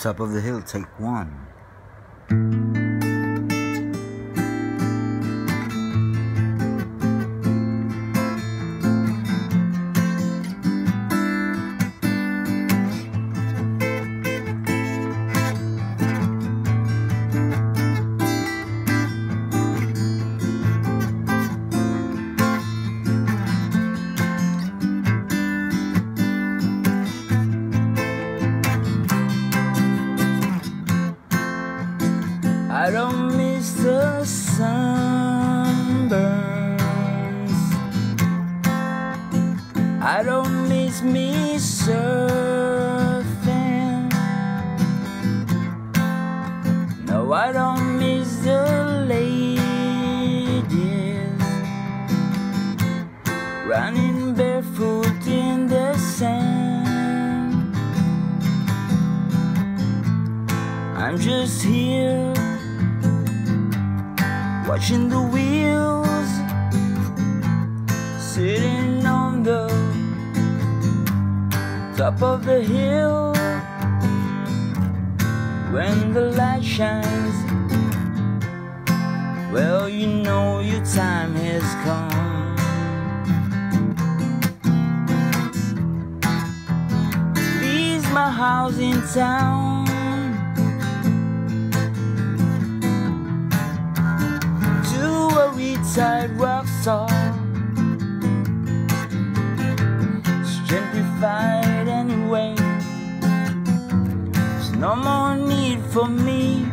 Top of the Hill, take one. I don't miss the sunburns, I don't miss me surfing. No, I don't miss the ladies running barefoot in the sand. I'm just here watching the wheels, sitting on the top of the hill. When the light shines, well, you know your time has come. Leaves my house in town, retired rock star, gentrified anyway. There's no more need for me.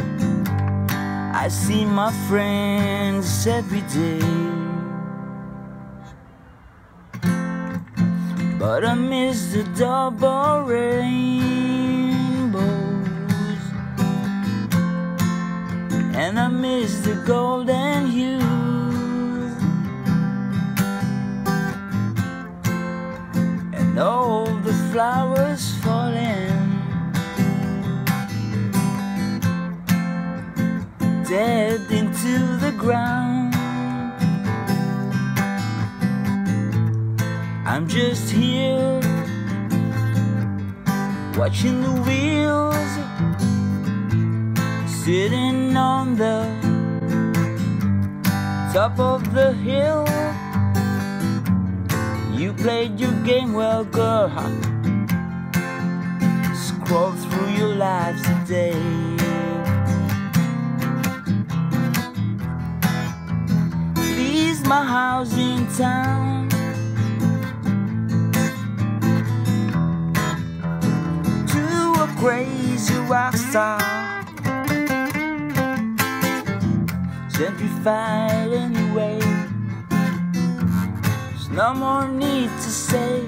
I see my friends every day, but I miss the double rainbows, and I miss the golden hues, and all the flowers falling dead into the ground. I'm just here watching the wheels, sitting on the top of the hill. You played your game well, girl, scroll through your life today. Leaves my house in town, to a crazy rock star, gentrified anyway. There's no more need to say.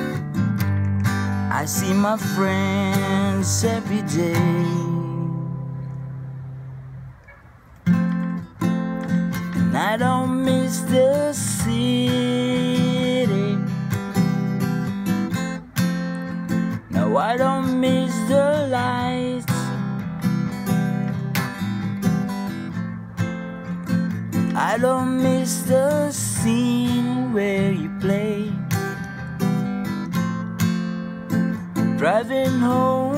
I see my friends every day, and I don't miss the city. No, I don't miss the lights. I don't miss the scene where you play, driving home